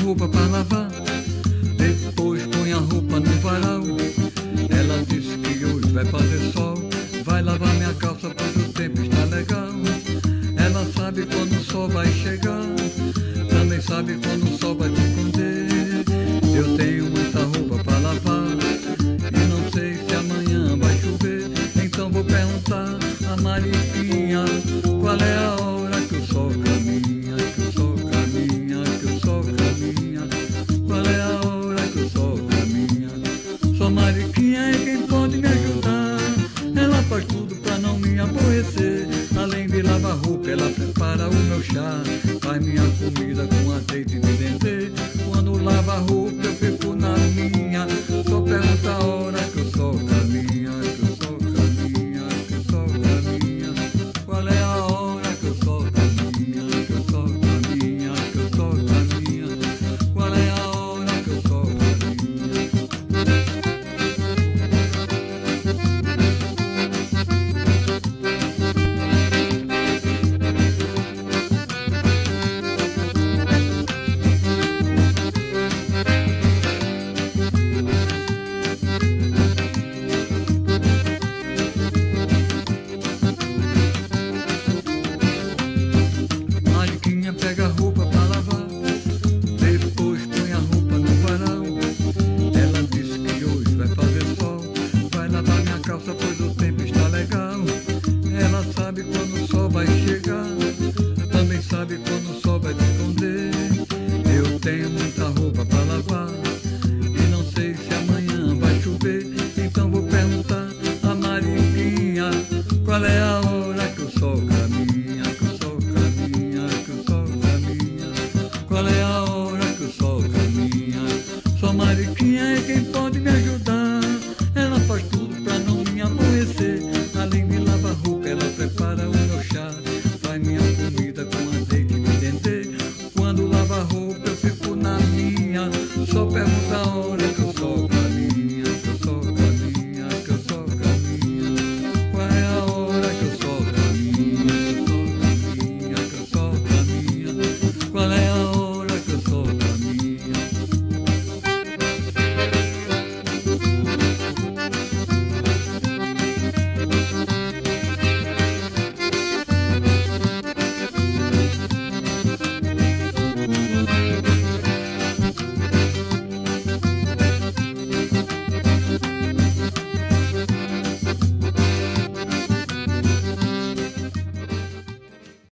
roupa pra lavar, depois põe a roupa no varal. Ela disse que hoje vai fazer sol, vai lavar minha calça pois o tempo está legal. Ela sabe quando o sol vai chegar, também sabe quando o sol vai se esconder. Eu tenho muita roupa pra lavar e não sei se amanhã vai chover. Então vou perguntar a Mariquinha qual é a hora que o sol caminha, que o sol caminha, que o sol caminha. Qual é a hora que o sol caminha? Só Mariquinha é quem pode me ajudar. Ela faz tudo pra não me aborrecer. Além de lavar roupa, ela prepara o meu chá, faz minha comida com azeite de dendê. Quando lava roupa eu fico na minha, só pergunta a hora